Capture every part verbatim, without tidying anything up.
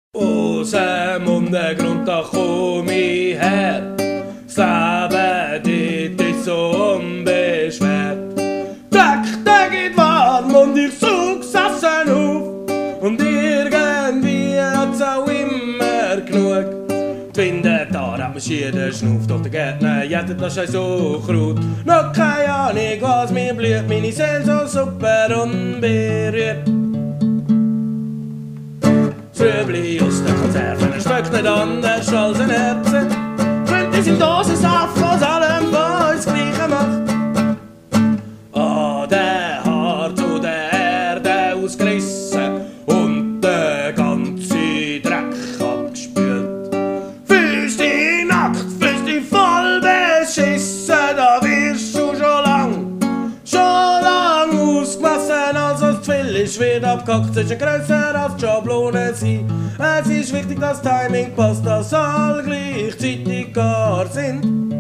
Aus dem Untergrund, da komm ich her. Das Leben dort ist so unbeschwert. Dreck, der geht warm und ich such's Essen auf. Und irgendwie hat's auch immer genug. Die Winde da hat mich jeder schnauft, doch der Gärtner jettet das Scheiß so krut. Noch keine Ahnung, was mir blüht, meine Seele so super unberührt. Das Rüebli aus der Konserve, er schmeckt nicht anders als ein Erbsen. Schwimmt in seinem Dosensaft, was allem von uns das Gleiche macht. Ah, der Haar zu der Erde ausgerissen und der ganze Dreck abgespült. Füße nackt, Füße voll beschissen, da wirst du schon lang, schon lang ausgemessen, als was zu viel ist, wird abgehackt, ist grösser als die Schablone sein. Es ist wichtig, dass das Timing passt, dass alle gleichzeitig gar sind.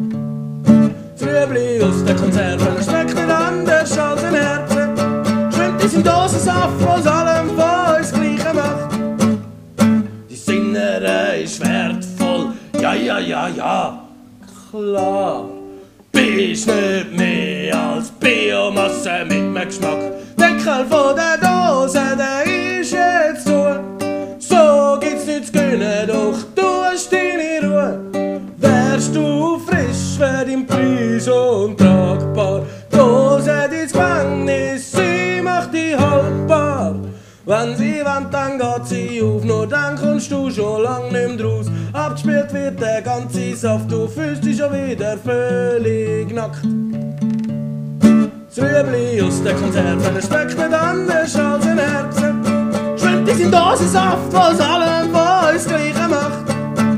Das Rüebli aus der Konserve schmeckt nicht anders als ein Herzen. Schwimmt in seinem Dosensaft, was allem von uns das Gleiche macht. Die Sinne ist wertvoll, ja, ja, ja, ja, klar. Bist nicht mehr als Biomasse mit einem Geschmack. Deckel von der Dose, der ist jetzt zu. So gibt's nichts zu gönnen, doch du hast deine Ruhe. Wärst du frisch, wär dein Preis untragbar. Dose dein Gefängnis, sie macht dich haltbar. Wenn sie wollen, dann geht sie auf, nur dann kommst du schon lang nicht mehr raus. Abgespült wird der ganze Saft, du fühlst dich schon wieder völlig nackt. Das Rüebli aus der Konserve, er schmeckt nicht anders als ein Herzen. Schwimmt in seinem Dosensaft, was allem von uns das Gleiche macht.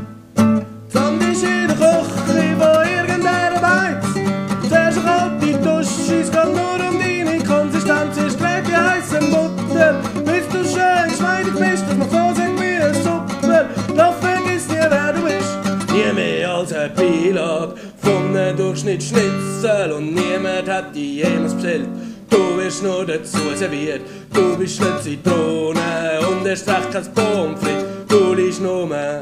Sand ist in der Küche von irgendeiner Beiz. Zuerst eine kalte Dusche, es geht nur um deine Konsistenz. Erst gleich die heiße Butter, bis du schön geschmeidig bist, dass man so sagt wie eine Suppe. Doch vergiss nie, wer du bist. Nie mehr als ein Beilage von einem Durchschnittsschnitzel. Und niemand hat dich jemals bestellt. Du wirst nur dazu serviert. Du bist nicht Zitrone und erst recht kein Pommes frites. Du liegst nur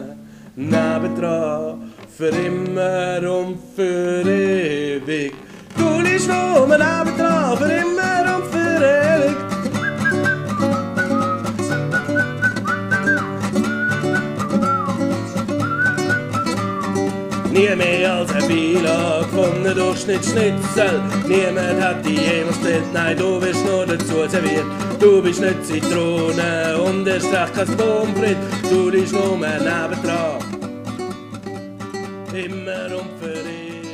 nebendran, für immer und für ewig. Du liegst nur nebendran, für immer und für ewig. Nie mehr als ein Beilage von einem Durchschnittsschnitzel. Niemand hat dich jemals bestellt, nein, du wirst nur dazu serviert. Du bist nicht Zitrone und erst recht kein Pommes frites. Du liegst nur nebendran, immer und für ewig.